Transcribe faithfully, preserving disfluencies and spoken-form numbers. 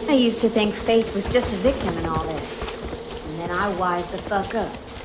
I used to think Faith was just a victim in all this. And then I wised the fuck up.